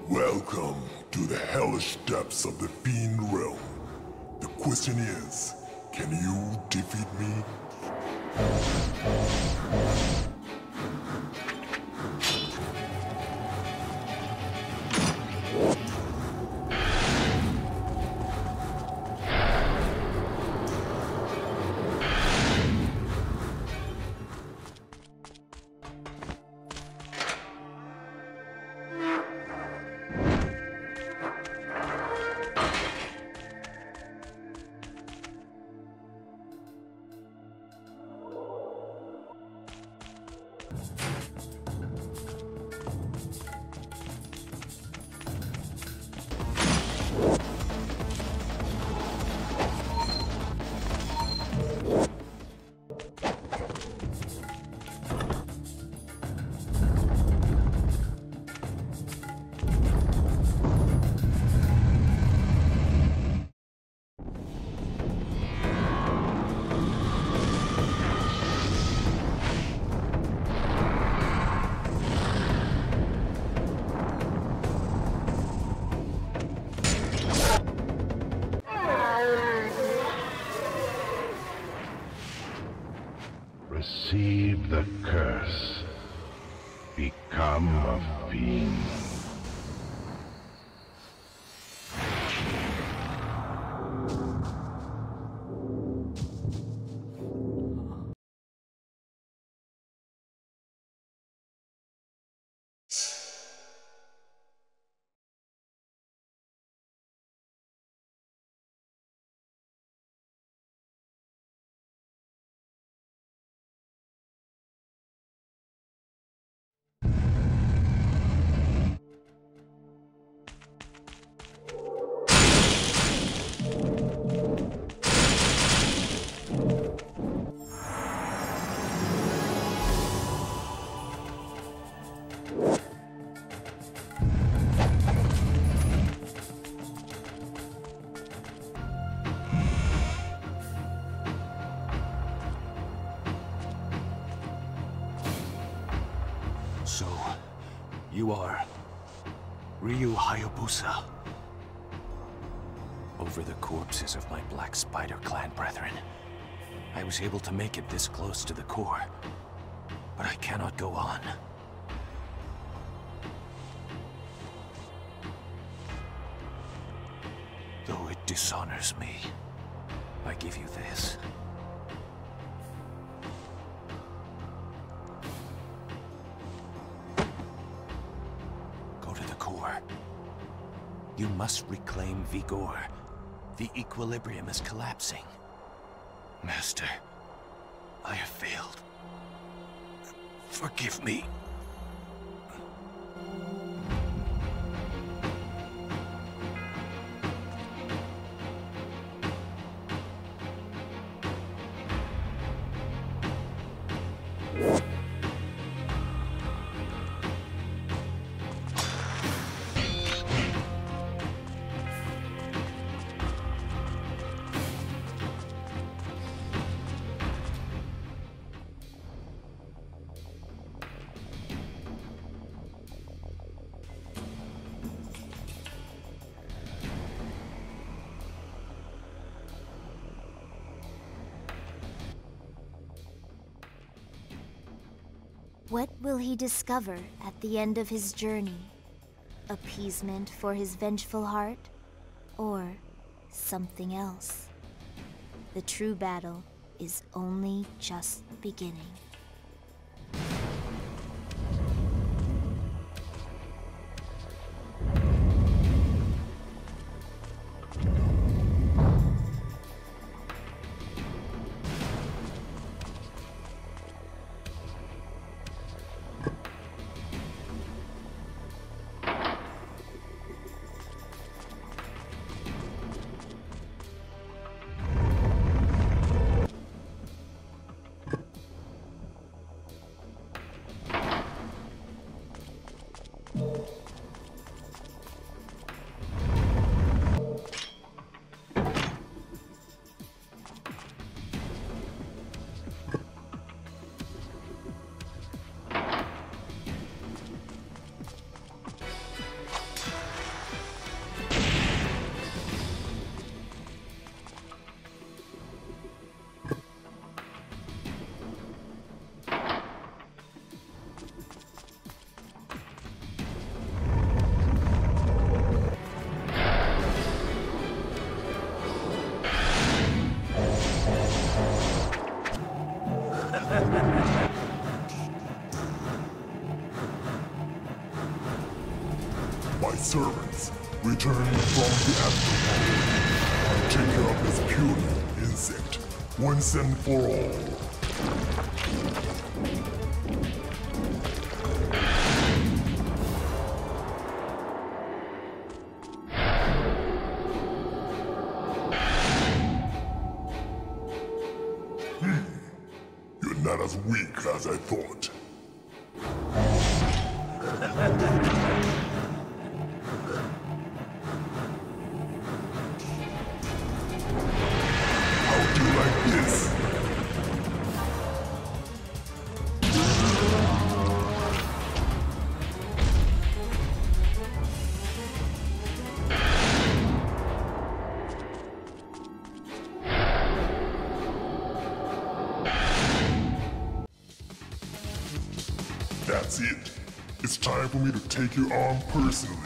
Welcome to the hellish depths of the Fiend Realm. The question is, can you defeat me? Receive the curse. Become a fiend. So, you are Ryu Hayabusa. Over the corpses of my Black Spider clan brethren, I was able to make it this close to the core, but I cannot go on. Though it dishonors me, I give you this. You must reclaim Vigor. The equilibrium is collapsing. Master, I have failed. Forgive me. What will he discover at the end of his journey? Appeasement for his vengeful heart? Or something else? The true battle is only just beginning. My servants, return from the afterworld. Take care of this puny insect, once and for all. You're not as weak as I thought. How do you like this? That's it. It's time for me to take your arm personally.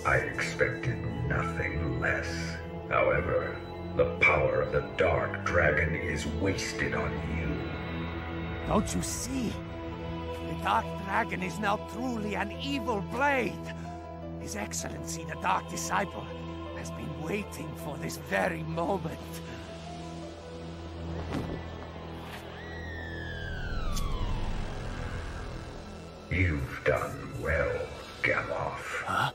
I expected nothing less. However, the power of the Dark Dragon is wasted on you. Don't you see? The Dark Dragon is now truly an evil blade. His Excellency, the Dark Disciple, has been waiting for this very moment. You've done well, Gamoth. Huh?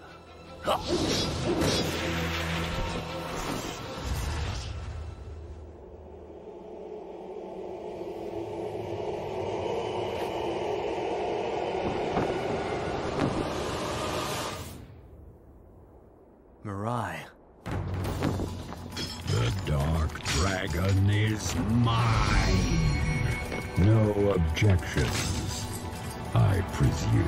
Mirai. The Dark Dragon is mine. No objections, I presume.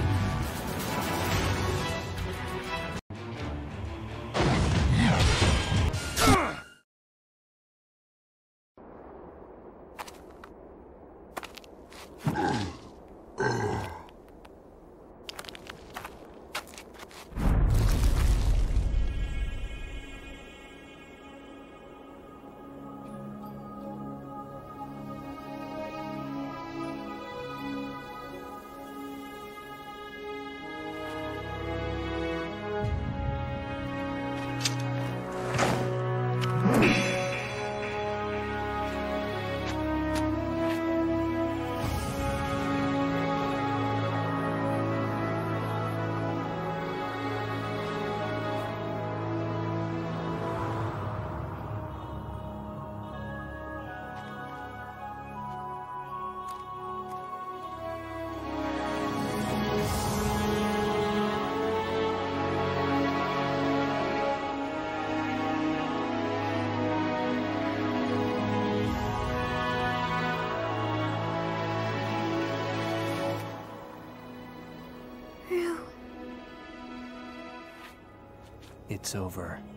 It's over.